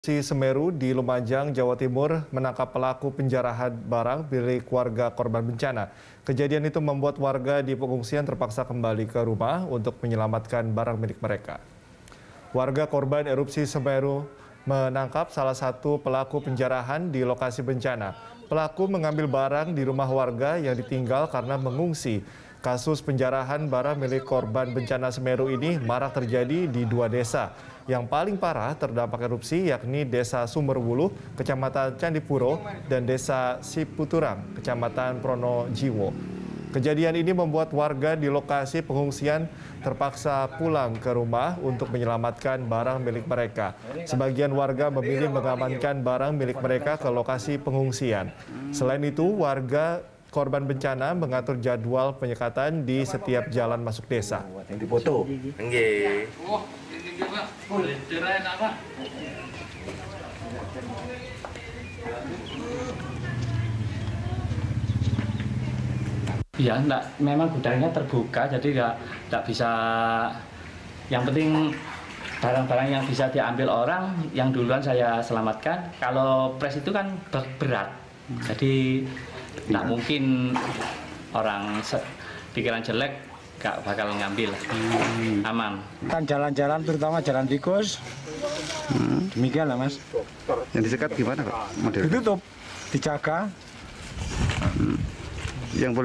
Semeru di Lumajang, Jawa Timur menangkap pelaku penjarahan barang milik warga korban bencana. Kejadian itu membuat warga di pengungsian terpaksa kembali ke rumah untuk menyelamatkan barang milik mereka. Warga korban erupsi Semeru menangkap salah satu pelaku penjarahan di lokasi bencana. Pelaku mengambil barang di rumah warga yang ditinggal karena mengungsi. Kasus penjarahan barang milik korban bencana Semeru ini marak terjadi di dua desa. Yang paling parah terdampak erupsi yakni Desa Sumberwuluh, Kecamatan Candipuro, dan Desa Siputurang, Kecamatan Pronojiwo. Kejadian ini membuat warga di lokasi pengungsian terpaksa pulang ke rumah untuk menyelamatkan barang milik mereka. Sebagian warga memilih mengamankan barang milik mereka ke lokasi pengungsian. Selain itu, warga korban bencana mengatur jadwal penyekatan di setiap jalan masuk desa. Ya, memang gudangnya terbuka, jadi nggak bisa. Yang penting barang-barang yang bisa diambil orang, yang duluan saya selamatkan. Kalau pres itu kan berat, jadi nggak mungkin orang pikiran jelek nggak bakal ngambil. Aman. Kan jalan-jalan, terutama jalan tikus. Demikian lah, Mas. Yang disekat gimana, Pak? Ditutup, dijaga. Yang boleh